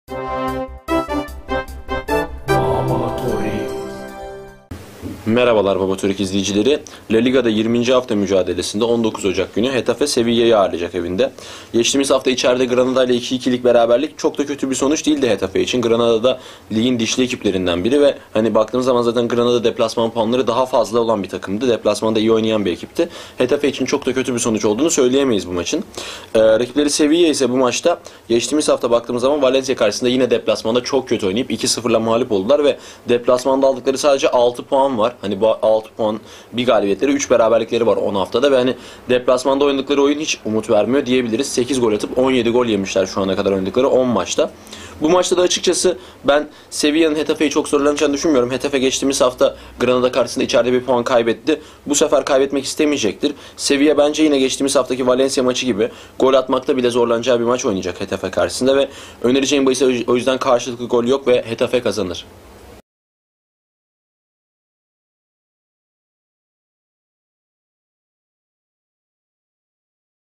Merhabalar Baba Türk izleyicileri. La Liga'da 20. hafta mücadelesinde 19 Ocak günü Getafe Sevilla'yı ağırlayacak evinde. Geçtiğimiz hafta içeride Granada ile 2-2'lik beraberlik çok da kötü bir sonuç değildi Getafe için. Granada da ligin dişli ekiplerinden biri ve hani baktığımız zaman zaten Granada deplasman puanları daha fazla olan bir takımdı. Deplasmanda iyi oynayan bir ekipti. Getafe için çok da kötü bir sonuç olduğunu söyleyemeyiz bu maçın. Rakipleri Sevilla ise bu maçta geçtiğimiz hafta baktığımız zaman Valencia karşısında yine deplasmanda çok kötü oynayıp 2-0'la mağlup oldular ve deplasmanda aldıkları sadece 6 puan var. Hani bu 6 puan, bir galibiyetleri, 3 beraberlikleri var 10 haftada ve hani deplasmanda oynadıkları oyun hiç umut vermiyor diyebiliriz. 8 gol atıp 17 gol yemişler şu ana kadar oynadıkları 10 maçta. Bu maçta da açıkçası ben Sevilla'nın Getafe'yi çok zorlanacağını düşünmüyorum. Getafe geçtiğimiz hafta Granada karşısında içeride bir puan kaybetti. Bu sefer kaybetmek istemeyecektir. Sevilla bence yine geçtiğimiz haftaki Valencia maçı gibi gol atmakta bile zorlanacağı bir maç oynayacak Getafe karşısında ve önereceğim bahis o yüzden karşılıklı gol yok ve Getafe kazanır.